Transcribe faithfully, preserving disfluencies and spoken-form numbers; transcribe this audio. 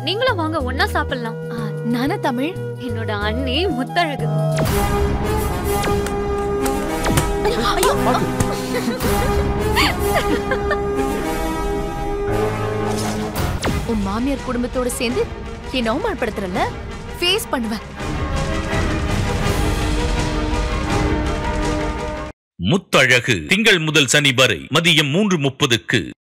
நீங்களும் வாங்க ஒன்னா சாப்பிடலாம். நானா தமிழ்? என்னோட அண்ணி முத்தழகு. உன் மாமியார் குடும்பத்தோட சேர்ந்து என்ன அவமானப்படுத்துறல, ஃபேஸ் பண்ணுவேன். முத்தழகு திங்கள் முதல் சனி வரை மதியம் மூன்று முப்பதுக்கு.